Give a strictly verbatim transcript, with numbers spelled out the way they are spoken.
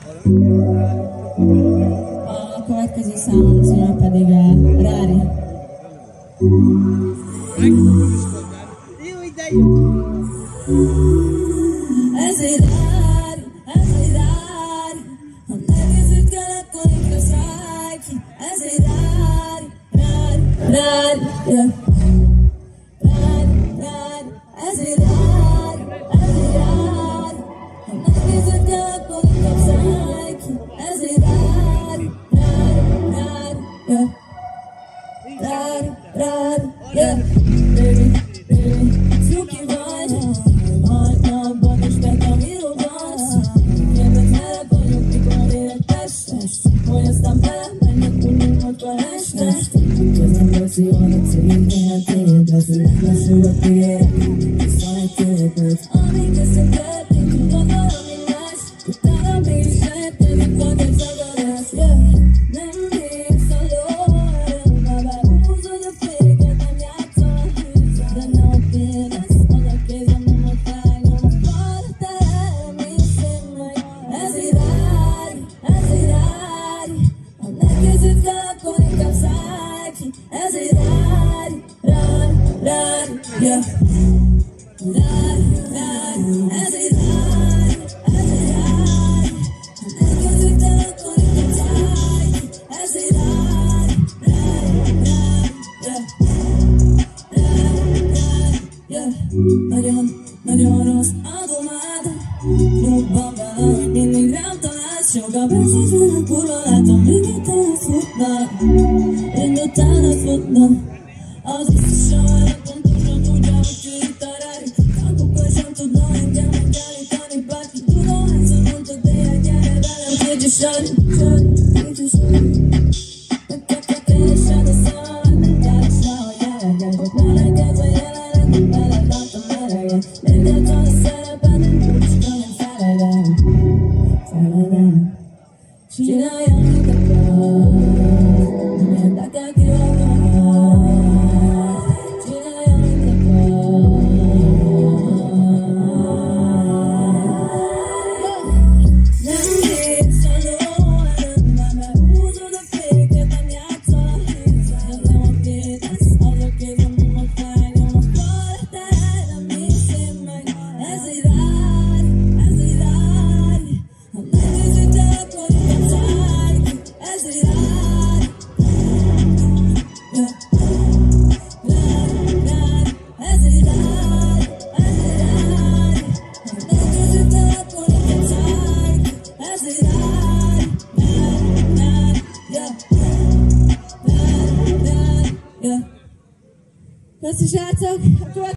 A következő számom címe pedig a Rari. Ez egy Rari, ez egy Rari. Ha megnézzük el, akkor inkább szállj ki. Ez egy Rari, Rari, Rari, yeah. Rari, Rari, ez egy Rari, ez egy Rari. Ha megnézzük el, akkor inkább szállj ki. Ez egy Rari, Rari, Rari, yeah. Rari, Rari, yeah. Baby, baby, cuki vagy. Hajnalban is nekem íródalsz. Kérdez merre vagyok, mikor érek testes. Hogy aztán belemenjek, úgy nyomod a lestes. Közben bőszi van a cég, ilyen térdez. Lesül a tiéd, viszont egy képet. Amíg összetettünk, tudod valami más. Utána mégis sejtődik, vagy egy zagarás. Nem mész a lóerőbe, behúzod a féket, nem játszol a hűzzel. De ne ott érez, az a kézem nem ott felnyom. A fal terem és én meg. Ez egy Rari, ez egy Rari. Ha megnézzük el, akkor inkább szállj ki. Ez egy Rari, Rari, Rari, yeah. Rari, Rari, ez egy Rari, ez egy Rari. Ha megnézzük el, akkor inkább szállj ki. Ez egy Rari, Rari, Rari, yeah. Rari, Rari, yeah. Nagyon, nagyon rossz adomád. Klubban valahogy mindig rám találsz. Sokkal beszélsz, a kurva látom, minket elfutnak. Én utána futnak. Az biztosan velem pontosan tudja, hogy ki itt a Rari. Tankokkal sem tudna engem megállítani bárki. Tudom, egyszer mondtad, de el gyere velem, kégy és Rari. Rari, kégy és Rari. Megkapta keresed a szememet, nem kellesz rá, hogy eleget. Melegedz a jelenet, veled láttam eleget. Érted a szereped, úgyis könnyen feledem. Feledem. Csinálj, amit akar. Nem érdekel ki akar. Csinálj, amit akar. Nem mész a lóerőbe, behúzod a féket, nem játszol a hűzzel. Nem ott érez, az a kézem, mi majd felnyom. A fal terem és én meg. Ez egy Rari, ez egy Rari. Ha megnézzük el, akkor inkább szállj ki. Ez egy Rari, yeah. Rari, Rari, ez egy Rari, ez egy Rari. Ha megnézzük el, akkor inkább szállj ki. Ez egy Rari, Rari, Rari, yeah. Rari, Rari, yeah. Köszi srácok!